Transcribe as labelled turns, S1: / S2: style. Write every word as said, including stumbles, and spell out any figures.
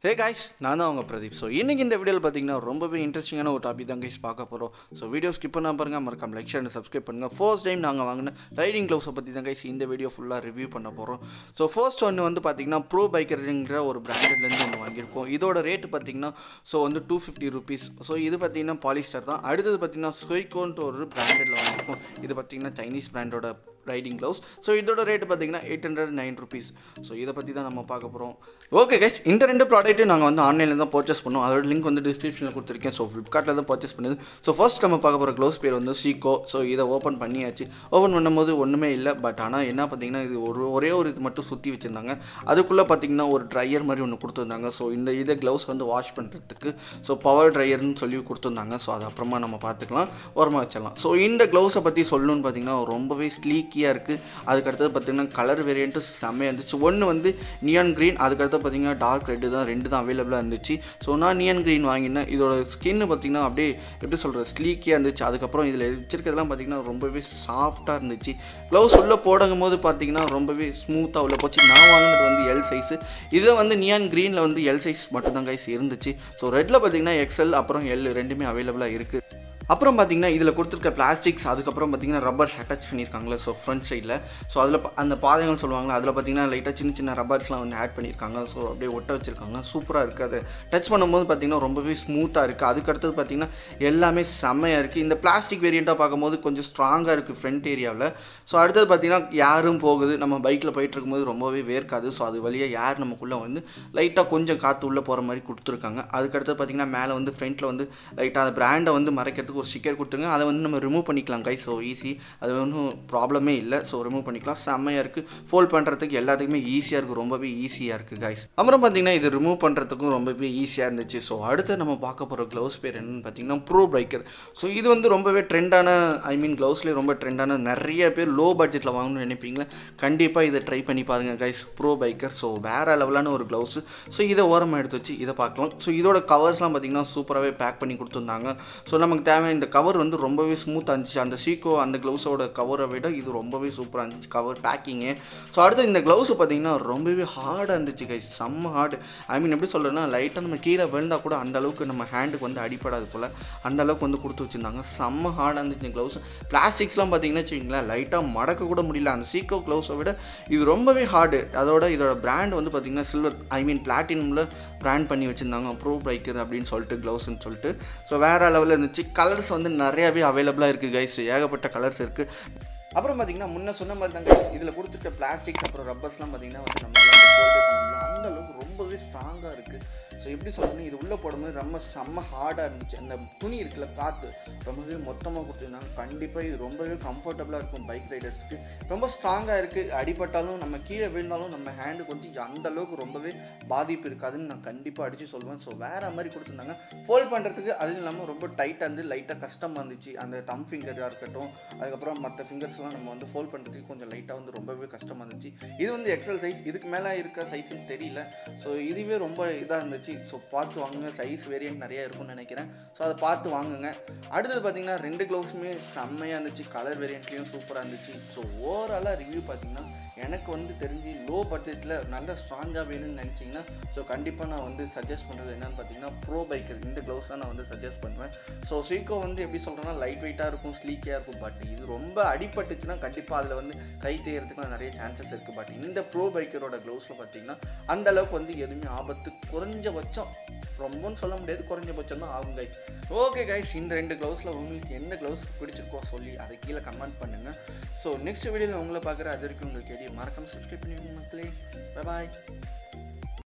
S1: Hey guys, நான் தான் உங்க பிரதீப். ஸோ இன்னைக்கு இந்த வீடியோவில் பார்த்தீங்கன்னா ரொம்பவே இன்ட்ரெஸ்டிங்கான ஒரு டாபிக் தான் கைஸ் பார்க்க போகிறோம். ஸோ வீடியோ ஸ்கிப் பண்ணாம பாருங்க, மறக்காம லைக் ஷேர் சப்ஸ்கிரைப் பண்ணுங்கள். ஃபர்ஸ்ட் டைம் நாங்கள் வாங்கின ரைடிங் க்ளவுஸை பற்றி தான் கைஸ் இந்த வீடியோ ஃபுல்லாக ரிவ்யூ பண்ண போகிறோம். ஸோ ஃபர்ஸ்ட் ஒன்று வந்து பார்த்தீங்கன்னா ப்ரோபைக்கர்ங்கிற ஒரு பிராண்டட்லேருந்து ஒன்று வாங்கியிருக்கோம். இதோட ரேட்டு பார்த்தீங்கன்னா ஸோ வந்து டூ ஃபிஃப்டி ருபீஸ். ஸோ இது பார்த்தீங்கன்னா பாலிஸ்டர் தான். அடுத்தது பார்த்தீங்கன்னா ஸ்கொய்கோன்ட்டு ஒரு பிராண்டடில் வாங்கியிருக்கோம். இது பார்த்தீங்கன்னா சைனீஸ் பிராண்டோட ரைடிங் க்ளவுஸ். ஸோ இதோட ரேட்டு பார்த்தீங்கன்னா eight hundred nine rupees. So இதை பற்றி தான் நம்ம பார்க்க போகிறோம். ஓகே கைஸ், இந்த ரெண்டு ப்ராடக்ட்டும் நாங்கள் வந்து ஆன்லைனில் தான் பர்ச்சேஸ் பண்ணோம். அதோட லிங்க் வந்து டிஸ்கிரிப்ஷனில் கொடுத்துருக்கேன். ஸோ ஃப்ளிப்கார்ட்டில் தான் பர்ச்சேஸ் பண்ணுது. ஸோ ஃபர்ஸ்ட் நம்ம பார்க்க போகிற க்ளவுஸ் பேர் வந்து சீக்கோ. ஸோ இதை ஓப்பன் பண்ணியாச்சு. ஓப்பன் பண்ணும்போது ஒன்றுமே இல்லை. பட் ஆனால் என்ன பார்த்தீங்கன்னா இது ஒரு ஒரே ஒரு இது மட்டும் சுற்றி வச்சுருந்தாங்க. அதுக்குள்ளே பார்த்தீங்கன்னா ஒரு ட்ரையர் மாதிரி ஒன்று கொடுத்துருந்தாங்க. ஸோ இந்த இதை க்ளவுஸ் வந்து வாஷ் பண்ணுறதுக்கு ஸோ பவர் ட்ரையர்னு சொல்லி கொடுத்துருந்தாங்க. ஸோ அது அப்புறமா நம்ம பார்த்துக்கலாம், ஓரமாக வச்சிடலாம். ஸோ இந்த க்ளவுஸை பற்றி சொல்லணும்னு பார்த்தீங்கன்னா ரொம்பவே ஸ்லீக்கியாக இருக்குது. அதுக்கடுத்தது பார்த்தீங்கன்னா கலர் வேரியண்ட்டு செம்மையாக இருந்துச்சு. ஒன்று வந்து நியான் க்ரீன், அதுக்கடுத்து பார்த்தீங்கன்னா டார்க் ரெட்டு தான், ரெண்டு தான் அவைலபிளாக இருந்துச்சு. ஸோ நான் நியான் க்ரீன் வாங்கினேன். இதோட ஸ்கின்னு பார்த்தீங்கன்னா அப்படியே எப்படி சொல்கிறது ஸ்லீக்கியாக இருந்துச்சு. அதுக்கப்புறம் இதில் வச்சிருக்கிறதுலாம் பார்த்தீங்கன்னா ரொம்பவே சாஃப்டாக இருந்துச்சு. க்ளவுஸ் உள்ளே போடுங்கும் போது பார்த்தீங்கன்னா ரொம்பவே ஸ்மூத்தாக உள்ள போச்சு. நான் வாங்கினது வந்து எல் சைஸு. இதில் வந்து நியான் க்ரீனில் வந்து எல் சைஸ் மட்டும்தான் கைஸ் இருந்துச்சு. ஸோ ரெட்டில் பார்த்தீங்கன்னா எக்ஸ்எல் அப்புறம் எல் ரெண்டுமே அவைலபிளாக இருக்குது. அப்புறம் பார்த்தீங்கன்னா இதில் கொடுத்துருக்க பிளாஸ்டிக்ஸ், அதுக்கப்புறம் பார்த்தீங்கன்னா ரப்பர்ஸ் அட்டாச் பண்ணியிருக்காங்களே ஸோ ஃப்ரண்ட் சைடில். ஸோ அதில் அந்த பாதைகள் சொல்லுவாங்களே அதில் பார்த்தீங்கன்னா லைட்டாக சின்ன சின்ன ரப்பர்ஸ்லாம் வந்து ஆட் பண்ணியிருக்காங்க. ஸோ அப்படியே ஒட்ட வச்சுருக்காங்க. சூப்பராக இருக்குது. அதை டச் பண்ணும்போது பார்த்தீங்கன்னா ரொம்பவே ஸ்மூத்தாக இருக்குது. அதுக்கடுத்தது பார்த்தீங்கன்னா எல்லாமே செம்மையாக இருக்குது. இந்த பிளாஸ்டிக் வேரியண்ட்டாக பார்க்கும்போது கொஞ்சம் ஸ்ட்ராங்காக இருக்குது ஃப்ரண்ட் ஏரியாவில். ஸோ அடுத்தது பார்த்தீங்கன்னா யாரும் போகுது, நம்ம பைக்கில் போயிட்டு இருக்கும்போது ரொம்பவே வேர்க்காது. ஸோ அது வழியாக யார் நமக்குள்ளே வந்து லைட்டாக கொஞ்சம் காற்று உள்ளே போகிற மாதிரி கொடுத்துருக்காங்க. அதுக்கடுத்தது பார்த்தீங்கன்னா மேலே வந்து ஃப்ரண்ட்டில் வந்து லைட்டாக அந்த பிராண்டை வந்து மறைக்கிறதுக்கு ஒரு ஸ்டிக்கர் கொடுத்துருங்க. அதை வந்து நம்ம ரிமூவ் பண்ணிக்கலாம் கை. ஸோ ஈஸி, அது ஒன்றும் ப்ராப்ளமே இல்லை. ஸோ ரிமூவ் பண்ணிக்கலாம். செம்மையாக இருக்குது. ஃபோல்ட் பண்ணுறதுக்கு எல்லாத்துக்குமே ஈஸியாக இருக்குது. ரொம்பவே ஈஸியாக இருக்குது கைஸ். அப்புறம் பார்த்தீங்கன்னா இது ரிமூவ் பண்ணுறதுக்கும் ரொம்பவே ஈஸியாக இருந்துச்சு. ஸோ அடுத்து நம்ம பார்க்க போகிற க்ளவுஸ் பேர் என்னென்னு பார்த்தீங்கன்னா ப்ரோபைக்கர். ஸோ இது வந்து ரொம்பவே ட்ரெண்டான, ஐ மீன் க்ளவுஸ்லேயே ரொம்ப ட்ரெண்டான, நிறைய பேர் லோ பட்ஜெட்டில் வாங்கணும்னு நினைப்பீங்களா, கண்டிப்பாக இதை ட்ரை பண்ணி பாருங்கள் கைஸ். ப்ரோபைக்கர் ஸோ வேறு லெவலான ஒரு க்ளவுஸு. ஸோ இதை ஓரமாக எடுத்து வச்சு இதை பார்க்கலாம். ஸோ இதோட கவர்ஸ்லாம் பார்த்தீங்கன்னா சூப்பராகவே பேக் பண்ணி கொடுத்துருந்தாங்க. ஸோ நமக்கு தேவையான இந்த கவர் வந்து ரொம்பவே ஸ்மூத்தாக இருந்துச்சு. அந்த சீக்கோ அந்த க்ளவுஸோட கவரை விட இது ரொம்பவே சூப்பராக இருந்துச்சு கவர் பேக்கிங்கு. ஸோ அடுத்து இந்த க்ளவுஸ் பார்த்தீங்கன்னா ரொம்பவே ஹார்டாக இருந்துச்சு கைஸ். செம்ம ஹார்டு. ஐ மீன் எப்படி சொல்கிறேன்னா லைட்டாக நம்ம கீழே விழுந்தால் கூட அந்த அளவுக்கு நம்ம ஹேண்டுக்கு வந்து அடிப்படாது போல் அந்த அளவுக்கு வந்து கொடுத்து வச்சுருந்தாங்க. செம்ம ஹார்டாக இருந்துச்சு இந்த க்ளவுஸ். பிளாஸ்டிக்ஸ்லாம் பார்த்தீங்கன்னா வச்சுக்கிங்களேன் லைட்டாக மடக்க கூட முடியல. அந்த சீக்கோ க்ளவுஸை விட இது ரொம்பவே ஹார்டு. அதோட இதோட பிராண்ட் வந்து பார்த்தீங்கன்னா சில்வர், ஐ மீன் பிளாட்டினமில் பிராண்ட் பண்ணி வச்சுருந்தாங்க ப்ரோபைக்கர் அப்படின்னு சொல்லிட்டு க்ளவுஸ்ன்னு சொல்லிட்டு. ஸோ வேறு லெவலில் இருந்துச்சு. கலர்ஸ் வந்து நிறையாவே அவைலபிளாக இருக்குது கைஸ். ஏகப்பட்ட கலர்ஸ் இருக்குது. அப்புறம் பார்த்தீங்கன்னா முன்ன சொன்ன மாதிரி தான் கைஸ், இதில் கொடுத்துருக்க பிளாஸ்டிக்ஸ் அப்புறம் ரப்பர்ஸ்லாம் பார்த்தீங்கன்னா வந்து நம்மளால ஃபோல்டே பண்ண முடியல. அந்த அளவுக்கு ரொம்பவே ஸ்ட்ராங்காக இருக்குது. ஸோ எப்படி சொல்கிறேன்னா இது உள்ளே போடும்போது ரொம்ப செம்ம ஹார்டாக இருந்துச்சு. அந்த துணி இருக்குல்ல காற்று ரொம்பவே மொத்தமாக கொடுத்துருந்தாங்க. கண்டிப்பாக இது ரொம்பவே கம்ஃபர்டபுளாக இருக்கும் பைக் ரைடர்ஸ்க்கு. ரொம்ப ஸ்ட்ராங்காக இருக்குது. அடிபட்டாலும் நம்ம கீழே விழுந்தாலும் நம்ம ஹேண்டுக்கு வந்து அந்த அளவுக்கு ரொம்பவே பாதிப்பு இருக்காதுன்னு நான் கண்டிப்பாக அடித்து சொல்லுவேன். ஸோ வேறு மாதிரி கொடுத்துருந்தாங்க. ஃபோல்ட் பண்ணுறதுக்கு அதுவும் இல்லாமல் ரொம்ப டைட்டாக இருந்து லைட்டாக கஷ்டமாக இருந்துச்சு. அந்த தம் ஃபிங்கராக இருக்கட்டும், அதுக்கப்புறம் மற்ற ஃபிங்கர்ஸ்லாம் நம்ம வந்து ஃபோல்ட் பண்ணுறதுக்கு கொஞ்சம் லைட்டாக வந்து ரொம்பவே கஷ்டமாக இருந்துச்சு. இது வந்து எக்ஸல் சைஸ், இதுக்கு மேலே இருக்க சைஸ்ன்னு தெரியல. ஸோ இதுவே ரொம்ப இதாக இருந்துச்சு. ஸோ பார்த்து வாங்குங்க. சைஸ் வேரியன்ட் நிறையா இருக்கும்னு நினைக்கிறேன். ஸோ அதை பார்த்து வாங்குங்க. அடுத்தது பார்த்தீங்கன்னா ரெண்டு க்ளவுஸுமே செம்மையாக இருந்துச்சு. கலர் வேரியண்ட்லேயும் சூப்பராக இருந்துச்சு. ஸோ ஓவராலாக ரிவ்யூ பார்த்தீங்கன்னா எனக்கு வந்து தெரிஞ்சு லோ பட்ஜெட்டில் நல்ல ஸ்ட்ராங்காக வேணும்னு நினச்சிங்கன்னா ஸோ கண்டிப்பாக நான் வந்து சஜஸ்ட் பண்ணுறது என்னென்னு பார்த்தீங்கன்னா ப்ரோபைக்கர். இந்த க்ளவுஸ் தான் நான் வந்து சஜஸ்ட் பண்ணுவேன். ஸோ சீக்கோ வந்து எப்படி சொல்கிறேன்னா லைட் வெயிட்டாக இருக்கும், ஸ்லீக்கியாக இருக்கும். பட் இது ரொம்ப அடிபட்டுச்சுன்னா கண்டிப்பாக அதில் வந்து கை தேயறதுக்குலாம் நிறைய சான்சஸ் இருக்குது. பட் இந்த ப்ரோபைக்கரோட க்ளவுஸில் பார்த்தீங்கன்னா அந்த அளவுக்கு வந்து எதுவுமே ஆபத்து குறைஞ்சபட்சம், ரொம்பன்னு சொல்ல முடியாது, குறைஞ்சபட்சம் தான் ஆகும் கைஸ். ஓகே கைஸ், இந்த ரெண்டு க்ளவுஸில் உங்களுக்கு எந்த க்ளவுஸ் பிடிச்சிருக்கோ சொல்லி அதை கீழே கமெண்ட் பண்ணுங்கள். ஸோ நெக்ஸ்ட் வீடியோவில் உங்களை பார்க்குற அது வரைக்கும் உங்களுக்கு எது மறக்காம சப்ஸ்கிரைப் பண்ணிவிடுங்க மக்களே. பை பாய்.